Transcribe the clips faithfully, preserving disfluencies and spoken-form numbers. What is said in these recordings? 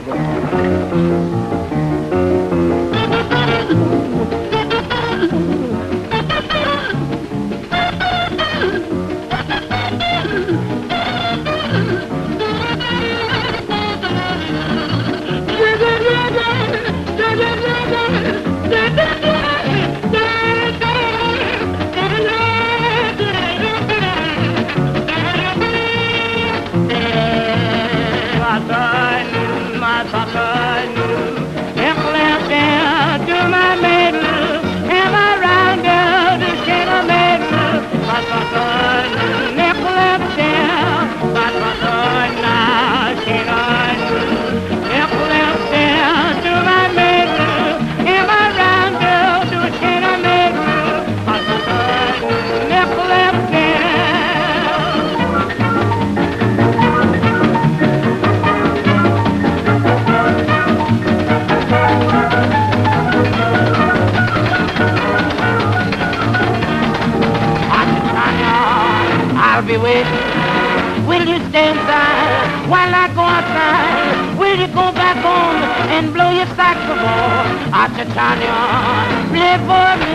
I'll be waiting. Will you stay inside while I go outside? Will you go back home and blow your saxophone? I said, Tanya, play for me.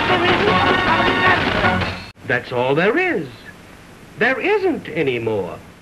That's all there is. There isn't any more.